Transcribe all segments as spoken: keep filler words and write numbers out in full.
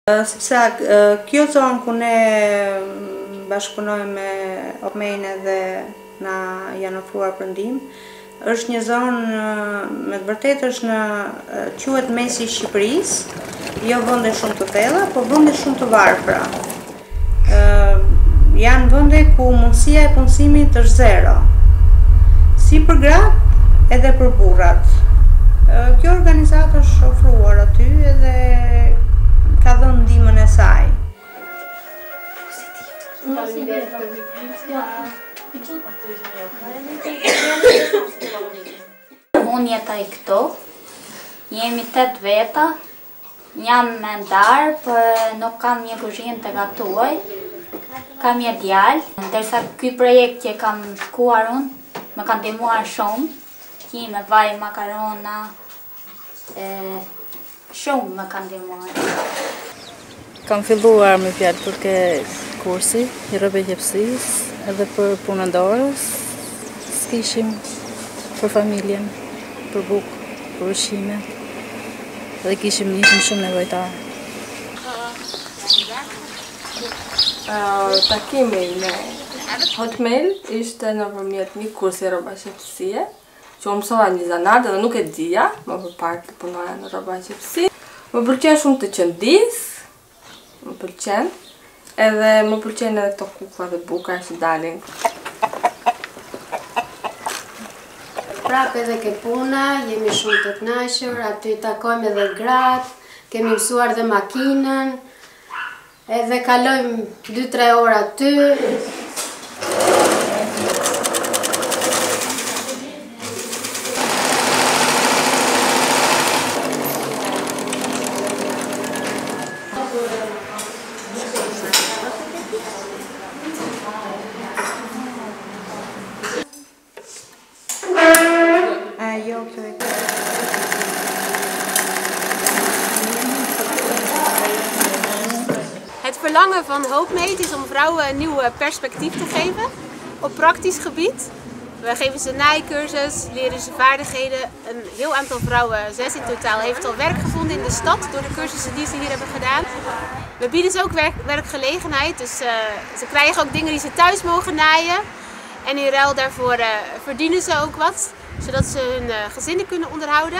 Sepse kjo zonë ku ne bashkëpunojmë me Hopmate dhe na janë ofruar për ndihmë, është një zonë me të vërtetë është në quhet mesi i Shqipërisë, jo vende shumë të thella, por vende shumë të varfra. Janë vende ku mundësia e punësimit është zero, si për gratë edhe për burrat. Kjo organizatë është ofruar aty edhe ka dhënë ndihmën e saj. Unë jetoj këtu, jemi tet veta, jam me ndarë, për nuk kam një kuzhinë të gatuaj, kam një djalë, ndërsa ky projekt që kam shkuar unë, më kanë ndihmuar shumë, ki me vaj makarona, e, shumë më kanë ndihmuar. Kam filluar me fjalë për ke kursi i rrobëqepsisë edhe për punën dorës, s'kishim për familjen, për bukë, për ushqime, dhe kishim ishim shumë nevojtar. Uh, takimi me Hopmate ishte nëpërmjet një kursi rrobëqepsie, që unë mësova një zanat dhe nuk e dija, më përpara të punoja në rrobëqepsi. Më pëlqen shumë të qëndis, më pëlqen, edhe më pëlqen edhe këto kuklla dhe buka që dalin. Prap edhe ke puna, jemi shumë të kënaqur, aty takojmë edhe gratë, kemi mësuar dhe makinën, edhe kalojmë dy tre orë aty. Het verlangen van Hopmate is om vrouwen een nieuw perspectief te geven op praktisch gebied. We geven ze naaicursus, leren ze vaardigheden. Een heel aantal vrouwen, zes in totaal, heeft al werk gevonden in de stad door de cursussen die ze hier hebben gedaan. We bieden ze ook werk, werkgelegenheid, dus uh, ze krijgen ook dingen die ze thuis mogen naaien. En in ruil daarvoor uh, verdienen ze ook wat, zodat ze hun uh, gezinnen kunnen onderhouden.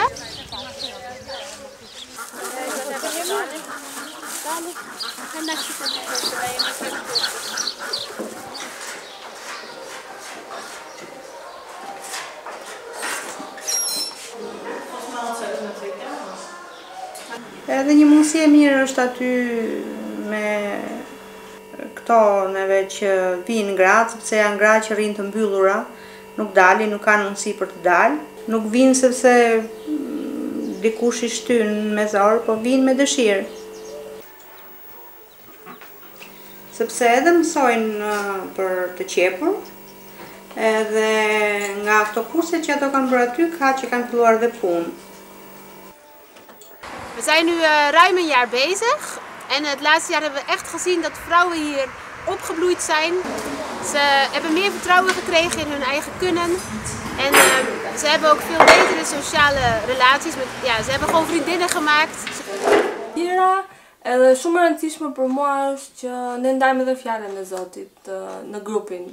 Edhe një mundësi e mirë është aty me këto neve që vinë gratë, sepse janë gratë që rrinë të mbyllura, nuk dalin, nuk kanë mundësi për të dalë. Nuk vinë sepse dikush i shtyn me zor, po vinë me dëshirë. Sepse edhe mësojnë për të qepur, edhe nga ato kurse që ato kanë bërë aty, ka që kanë filluar dhe punë. We zijn nu uh, ruim een jaar bezig en het laatste jaar hebben we echt gezien dat vrouwen hier opgebloeid zijn. Ze hebben meer vertrouwen gekregen in hun eigen kunnen en uh, ze hebben ook veel betere sociale relaties. Met, ja, ze hebben gewoon vriendinnen gemaakt. Tjera, edhe shumë e rëndësishme për mua është që ne ndajmë edhe fjalën e Zotit në grupin.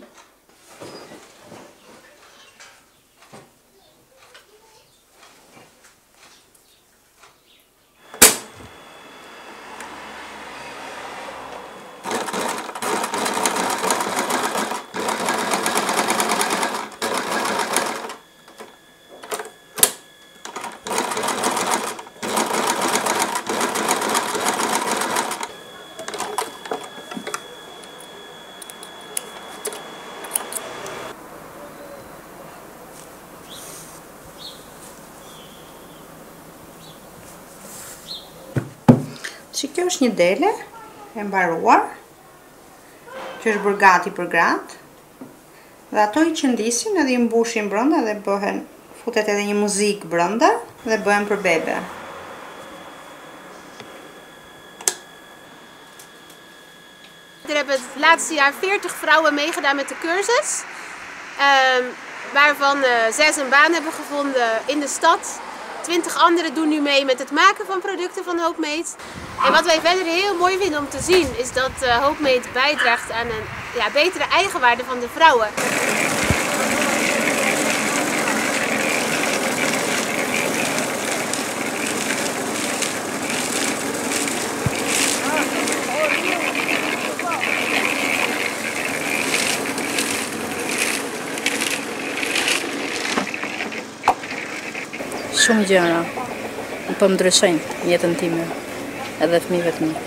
Që kjo është një dele e mbaruar, që është bërë gati për gratë, dhe ato i qëndisin edhe i mbushin brenda dhe bëhen, futet edhe një muzikë brenda dhe bëhen për bebe. Er hebben het laatste jaar veertig vrouwen meegedaan met de cursus, uh, waarvan uh, zes een baan hebben gevonden in de stad. twintig anderen doen nu mee met het maken van producten van Hopmate. En wat wij verder heel mooi vinden om te zien is dat uh, HopeMate bijdraagt aan een ja, betere eigenwaarde van de vrouwen. Shumë gjëra po më ndryshojnë jetën time edhe fëmijëve të mi.